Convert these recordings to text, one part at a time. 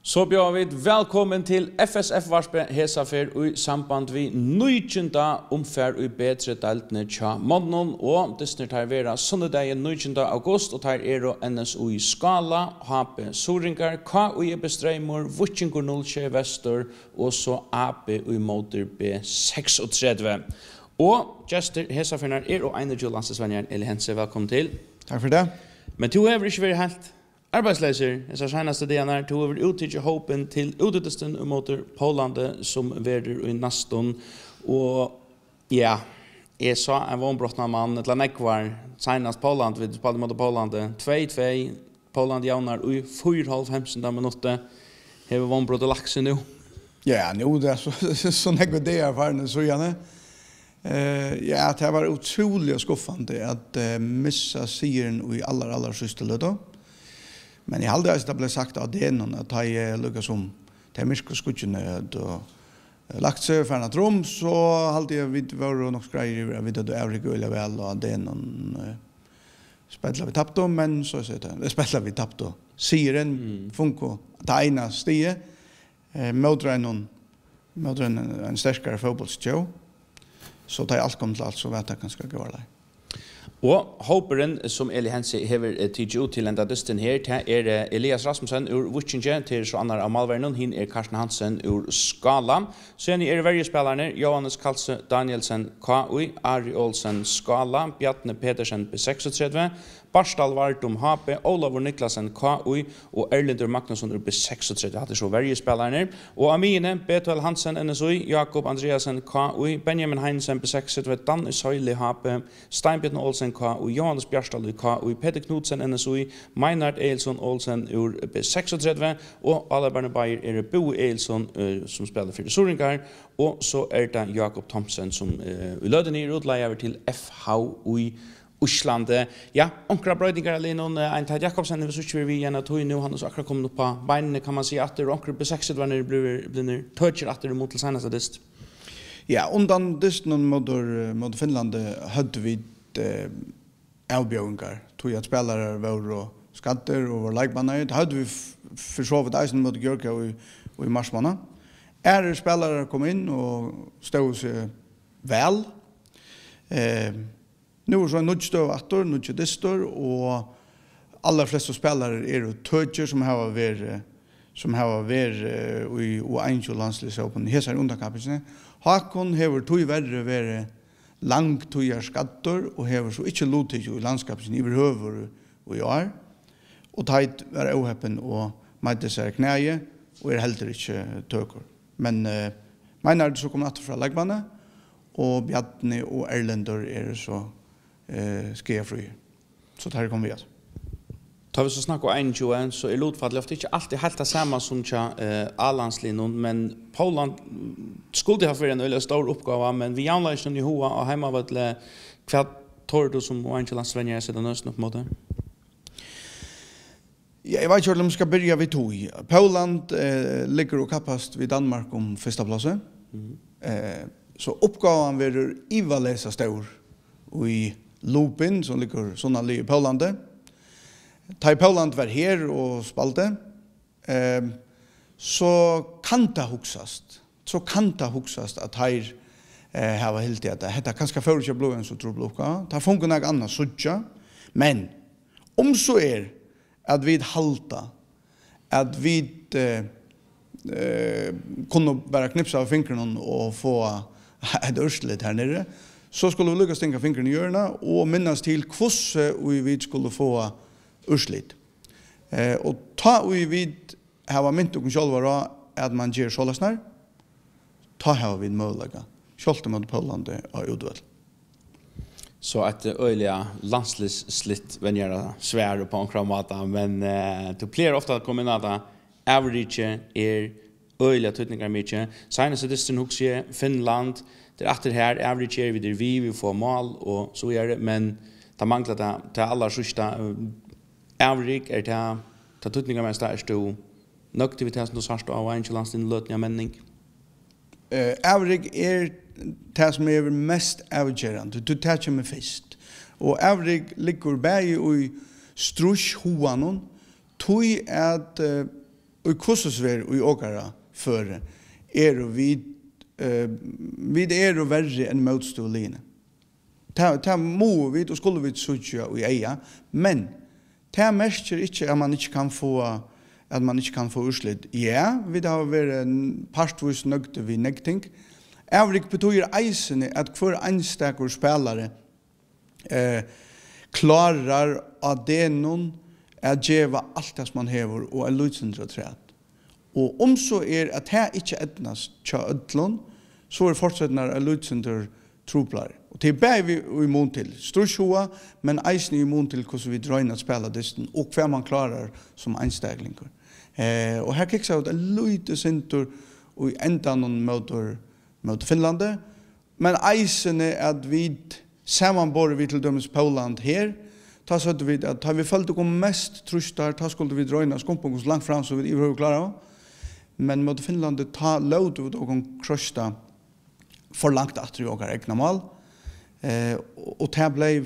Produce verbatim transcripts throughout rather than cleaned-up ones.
Så bjöd vi välkommen till F S F-varspe hesafer i samband vi nujtjenta omfär i bedre deltene tja måneden og Disney tar vera sunnedagen nujtjenta august og tar er N S U i Skala, H P Soringar, K U i Bestreimur, Vutchingur null tre Vestur og så A P i Motor B treksogtredve. Og Jester hesafernar er og Einar Jolandsesvenjern Eli Hense, velkommen til. Takk for det. Men du har ikke vært helt arbeidsleser, disse seneste dagene her, to over uttidsje håpen til uttesten mot Polande som verder i Naston. Og ja, jeg sa en vannbrottende mann, et eller nekvar, senest Poland, vi spalte mot Polande, to to, Poland jaunar i fire og halvfems minutter, har vannbrottet lakse nå. Ja, nu det er så, så nekvar det er erfarne, så gjerne. Uh, ja, det var utrolig skuffande at uh, missa sigeren i aller, aller siste lødda. Men jeg aldrig det ble sagt av det noen at jeg lukket som de myrke skutsjene og lagt seg for en rom, så hadde jeg vidt var nok skreier jeg vidt at du er ikke veldig vel og det noen spiller vi tappte, men så er det spiller vi tappte. Sigeren mm. funker det ene stiget, møter en, møter en, en sterkere fotballstjå, så tar jeg alt kom til alt, så vet jeg kanskje ikke hva det er. Og håperen som Eli Hense hever tidsi ut til enda dysten her, det er Elias Rasmussen ur Vutchinge, til så annar av Malvernon, hin er Karsten Hansen ur Skala. Så er det verjespillerne, Johannes Kalse Danielsen K U I, Ari Olsen Skala, Bjarne Petersen B treksogtredve, Barstal Vartum H P, Olavur Niklasen K U I og Erlindur Magnusson ur B treksogtredve, hadde så verjespillerne. Og Amine, Betuel Hansen N S U I, Jakob Andreasen K U I, Benjamin Heinsen B treksogtredve, Dan Søyli H P, Steinbjørn Olsen K U I, Johannes Bjarstal i K U I, Peter Knudsen N S U I, Meinhard Eilsson Olsen ur B treksogtredve, og alle Berne Bayer er Bo Eilsson uh, som spiller for Soringar, og så er det Jakob Thomsen som uh, løden i utleier til F H i Oslandet. Ja, onkra brøydingar alene, en tatt Jakobsen, hvis ikke vi igjen at hun nå, han er så akkurat kommet opp på beinene, kan man si, at det er onkra B treksogtredve blir tøtjer at det er mot til seneste dist. Ja, undan disten mot, mot Finland hadde vi uh, avbjørninger, tog at spelare var og skatter og var leikbanner. Det hadde vi for så vidt eisen mot Gjørka og, og i marsmanna. Ære spelare kom inn og stod seg vel. Eh, nu er så en nødstøv atter, nødstødistor, og aller fleste spelare er jo tøtjer som har vært som har vært uh, i Einjo landslisåpen. Hesa er underkappelsene. Hakon hever tog verre vært langt tøyer skatter, og hever så ikke lotig i landskapsen i behøver og i år. Og teit var åheppen og meidde seg knæje, og er heller ikke tøker. Men uh, mener så kom natt fra Legbanne, og Bjarne og Erlendur er så uh, skjefri. Så tar kom vi at. Tar vi så snakker om Einjo, så er lotfallet ofte ikke alltid helt det samme som tja uh, A-landslinjen, men Poland skulle ha for en øyelig stor oppgave, men vi janler ikke noen i hoa, og hjemme var det hva tar du som Einjo landsvenjer er siden nøsten på en måte? Ja, jeg vet ikke om vi skal begynne ved to. Poland eh, ligger og kappast ved Danmark om første plasset. Mm. Eh, så oppgaven vil ivalesa stor i Lupin, som ligger sånn i Polandet. Ta i Poland var her og spalte, eh, så kan det huksast. Så kan det huksast at her eh, har helt det. Dette kanskje før ikke blå en så tror blokka. Det funker noe annet suttja. Men om så er at vi halta, at vi eh, eh, kunne bare knipse av fingrene og få et ørslet her nere, så skulle vi lykkes tenke fingrene i hjørnet og minnes til hvordan vi skulle få ørslet. Eh, og ta vi vid har mynt og selv at man gjør sålesner, ta har vi mulighet. Kjolte mot Poland og utvalg. Så at øyliga landslivsslitt venjer svære på en kramata, men uh, du pleier ofte å komme inn at average er øyliga tøytningar mykje. Senest er distan hukse Finland, det er etter her, average er vi der vi, vi får mål og så er det, men det mangler det til aller sørste. Average er det, det tøytningar mest er stå nøktiviteten du sarst av en landslivs løtning av menning. Uh, average er det som er mest avgjørende, du tar ikke med fest. Og average ligger bare i strush hoanon, tog at uh, och kursosver och i åkara före är och vid uh, vid är och värre än motstålline. Ta ta må vi och skulle vi söka och eja, men ta märker inte att man inte kan få att man inte kan få urslit. Ja, vi har varit en partvis nögte vid nekting. Ävrig betyder eisen att för anstäckor spelare eh, klarar att det är någon att geva allt det som man hever och är lutsindra träd. Och om så är att här inte ätnas tja ödlån, så är fortsättnar är lutsindra troplare. Och det är bara vi immun till strushua, men eisen är immun till hur vi drar att spela distan och vad man klarar som anstäcklingar. Eh, och här kicks ut en lite sintor och i ändan motor mot Finlande, men eisen är att vi sammanbor vi till dömes Poland här, ta så att vi att har vi följt och mest trustar, ta skulle vi dra in skumpen så långt fram så vi över klara. Men mot Finlande ta load och och krossa för långt att vi och egna mål. Eh och det blev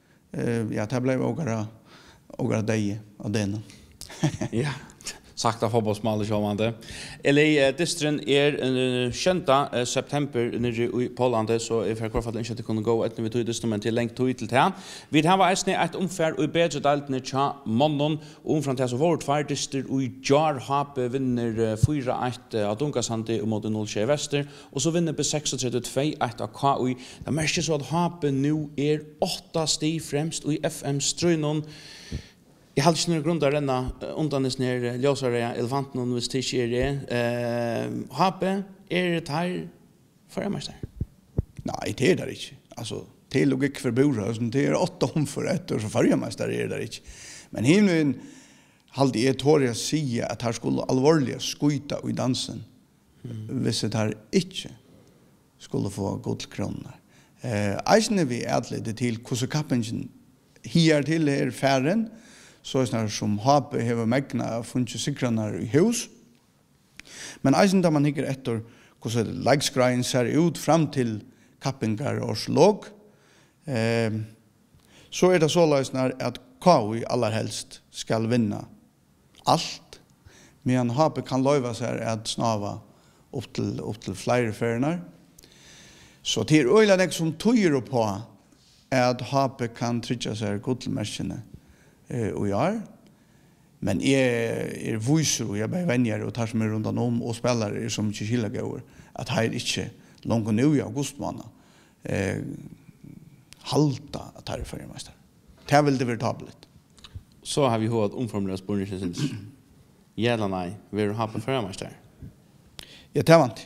eh ja, det blev några några dagar av den. Ja. Sagt av fotbollsmål och sjåvande. Eller distren är sjunde september nere i Poland, så i för kvarfall inte att kunna gå etter vi tog distren, men til lengt tog til det. Vi har vært et omfær og bedre deltene tja månen, og omfram til så vårt ferdister og i jar hape vinner fyra ett av Dunkasandi mot null tjei Vester, og så vinner på trettiosex två ett av K U I. Det merker så at hape nu er åtta sti fremst og i F M-strøynon. Jeg har ikke noen grunn til å renne undan denne ljøsere elefanten hvis det ikke er det. Hape, er det her føremester? Nei, det er det ikke. Altså, det er logikk for bora, det er åtta om for ett år, så føremester er det ikke. Men himmelen halde jeg tår jeg si at her skulle alvorlige skuita i dansen, mm. hvis det her ikke skulle få guldkroner. Eh, Eisen er vi ædelig til hvordan kappingen hier til er færen, så är det som hape hever megna funnet sikranar i hus. Men eisen da man hikker etter hvordan leikskreien ser ut fram til kappingar og slåg, eh, så er det så løsner at K U I aller helst skal vinna allt, men hape kan løyva seg at snava opp til, opp til flere ferner. Så det er øyla nek som tøyer på at hape kan trykja seg godtelmerskene eh och jag men är är vuxen och jag bara vänjer och tar som är runt om och spelar är som inte skilla går att här inte långt nu i august månad eh halta att här för mästare. Det vill det vara tablet. Så har vi hört omformulerat spårningen sen. Jävla nej, vi har haft för mästare. Ja, det var inte.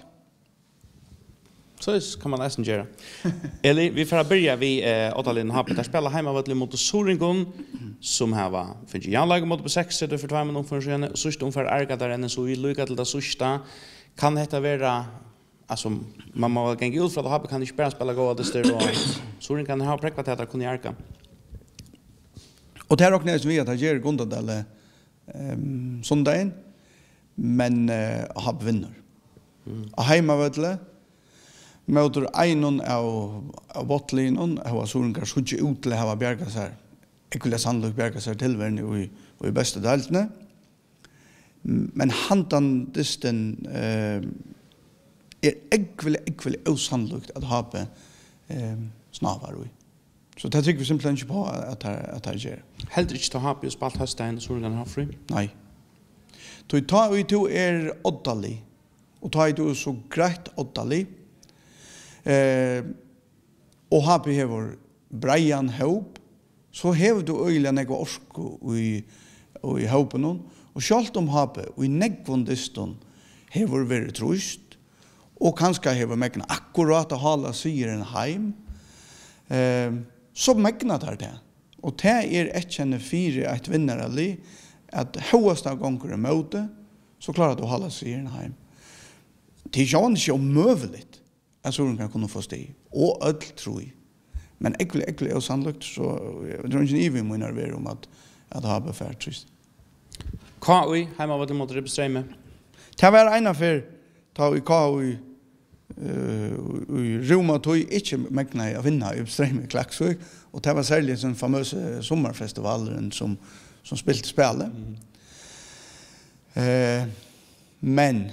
Så kan man nästan göra. Eller vi får börja vi eh åttalin happet att spela hemma mot mot Soringon som här var för Janlag mot på sex det för två minuter för sen så stod för Arga där än så vi lycka till det sista kan detta vara alltså man må gå ut för att happet kan inte bara spela gå det står och Sorin kan ha präkvat att kunna Arga. Och det är också nästan vi att ger Gondadal ehm söndagen men uh, har vinner. Mm. Och hemma vet Möter einon av av bottlinon av Soringar skjuter ut till hava bjärga så här. Ekvilla sandluk bjärga så till värn i och i bästa deltne. Men handan disten eh är ekvilla ekvilla osannolikt att ha på eh snavar vi. Så det tycker vi simpelthen inte på att att det ger. Helt inte ta ha på spalt hastain Soringar har fri. Nej. Du tar vi to är oddali. Och tar du så greit oddali. Eh och har behöver Brian Hope så har du öliga nego orsko i och i hopen någon och skalt om hape och i negvondiston har varit trust och kanske har megna akkurat att hålla sig en heim eh så megna där det och det är ett känne fyra ett vinnarali att högsta gånger mode så klarar du att hålla sig en heim. Det är ju inte omöjligt. Jag tror kan kunna få steg. Och öll tror jag. Men äckligt äckligt och sannolikt så jag tror inte even vi nerver om att att ha befärt just. K U I hemma vad det mot Ribströme. Det var en för ta i K U I eh i Roma tog inte mäkna att vinna i Ribströme Klaxvik och det var särskilt en famös sommarfestivalen som som spelte spelet. Mm. Eh, men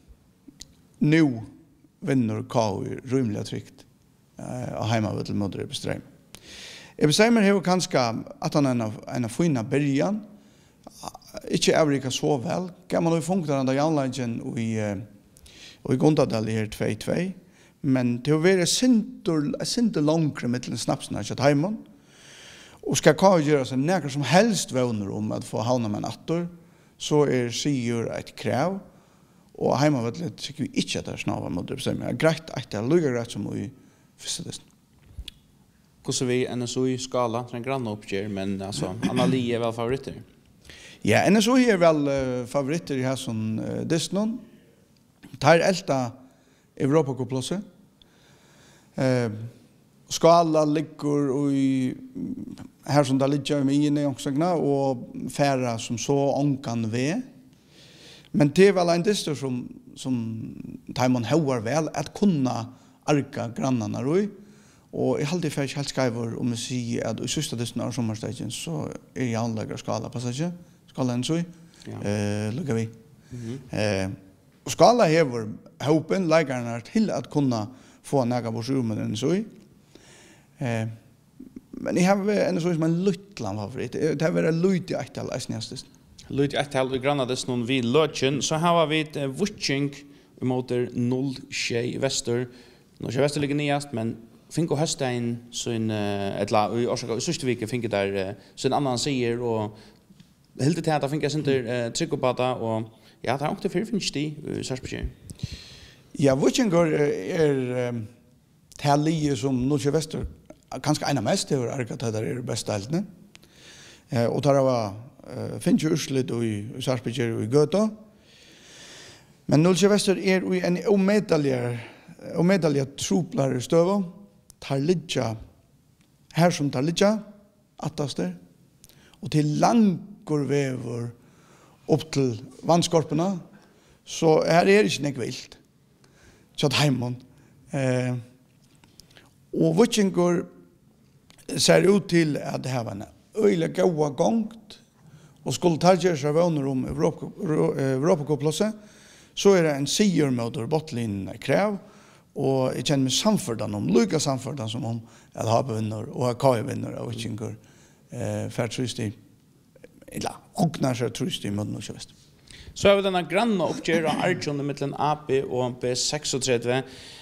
nu vinner K U rymligt trygt eh, av hemmavet mot Ebbestrheim. Ebbestrheim har kanskje at han er en, en fina början. Ikke Avrika så vel. Kan man jo funka den der janlagen i, uh, i Gondadal her två två. Men det har vært sinter langere mittelen snapsene til Heimon. Og skal K U gjøre seg nekker som helst våner om at få havna med natter, så er sigur et krav. Og heimavetlet tykker vi ikke at det er snarere mot det. Det er greit at det er lukket greit som i første listen. Hvordan vi N S O I-skala, det er en grann oppgjør, men altså, Anna-Li er vel favoritter? Ja, N S O I er vel uh, favoritter i her som uh, Disney. Det er elta Europacup-plåse. Uh, skala ligger i her som det ligger i mine omsagna, og færa som så ånkan ved. Men det er vel en dyster som, som tar man høyere vel, at kunne arka grannarna roi. Og jeg halte ikke helt skriver om jeg sier at i siste dysten av sommerstegen så er jeg anlegger skala passasje. Skala en så ja. eh, lukker vi. Mm-hmm. eh, og skala hever håpen, leikerne til at kunne få nega vårs rom med en så eh, men jeg har en så som en luttland favorit. Det har vært lutt i ettal i snedstisten. Lutt i ettal i grannades noen vid løtjen, så har vi et uh, Vucing mot null tjej Vester. Nå er Vester ligger nyast, men Finko Høstein sin uh, etla i Orsaka i Sørstevike finke der uh, sin annan sier og helt til at finke sinter uh, tryggopata og ja, det er ångte fyrir finnes de i Sarsbjørn. Ja, Vucingar er um, talige som Nordkjø Vester kanskje ena mest det er at det er best deltene. Uh, og der var uh, finnes jo urslit i Sarsbjørn og i Gøta. Men Nordkjø Vester er i en omedaljer omedaljer troplare støva. Tar lidja, her som tar lidja, attaster, og til langor vever opp til vannskorpene, så her er det ikke nek vilt. Så at heimon. Eh, og Vucingar ser ut til at det her var en øyla gaua gongt, og skulle targjere seg våner om Europacup-plåse, så er det en sigurmøter botlinn krev, og jeg kjenner meg samfunnet om, lykka samfunnet som om at Habe vinner og at K U vinner av Vucingar eh, for trus i, eller åknar seg trus i mot Nordkjø Vest. Så har vi denne granna oppgjør av Arjun mellom A P og B trettiseks.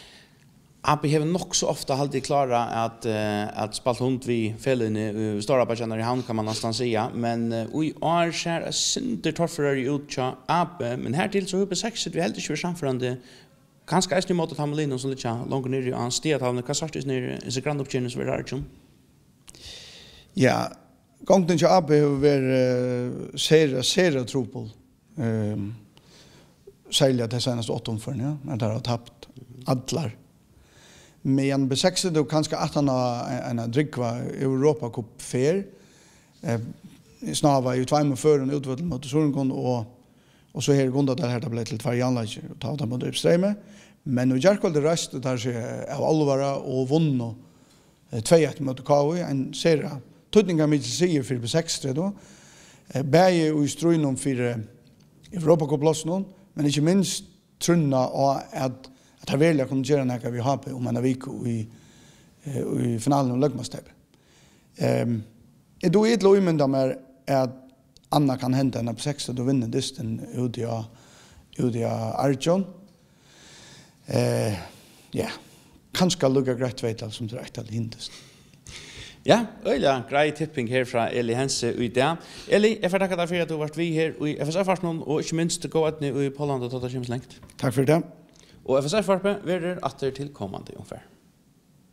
A P har nok så ofta alltid klara at, uh, at spalt hund vi fellene i uh, Storabajana i havn kan man nästan säga, men uh, i år skjer synder torfer i utja A P, men her til så har B trettiseks vi helt ikke vært samførende. Kanskje eisen i måte Tamelino som litt langt nere i hans stiatavne. Hva svartes nere i seg grannoppkjønne som er Arjun? Ja, gongen til A P har vært uh, sere, sere tropol. Um, Særlig at det seneste åtte omførende, ja, når det har tapt adlar. Men B trettiseks er det kanskje at han har en, en drikva Europacup fer. Eh, Snart var jo tveimen før en utvalg mot Sorenkon, og Og så her gondet der her det ble til tvær janlager og ta det mot Ebbestrheim. Men nå Gjerkvold det reiste der seg av Alvara og vunno två ett mot K U. En serie tøtninger mitt sier for B trettiseks da. Bæge og i strøynom for Europacup-plassen, men ikke minst trunna og at at det veldig kunne gjøre noe vi har på om en av viko i, i finalen om Løgmastep. Um, jeg do et løymynda med at Anna kan hända en av sex och vinner dysten ut i ut i Arjun. Eh ja, kanske lukka greit veital som det rätt att hindast. Ja, öliga grei tipping här från Eli Hense ut där. Eli, jag får tacka dig för att du varit vi här i F S F-farsen och inte minst gå att ni i Poland och ta det känns längt. Tack för det. Och F S F-farpen är åter tillkommande ungefär.